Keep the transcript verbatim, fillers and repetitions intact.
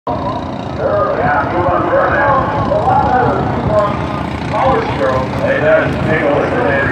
Sure, yeah, move on there now. A lot better. Keep on power stroke. Hey, that's take a listen.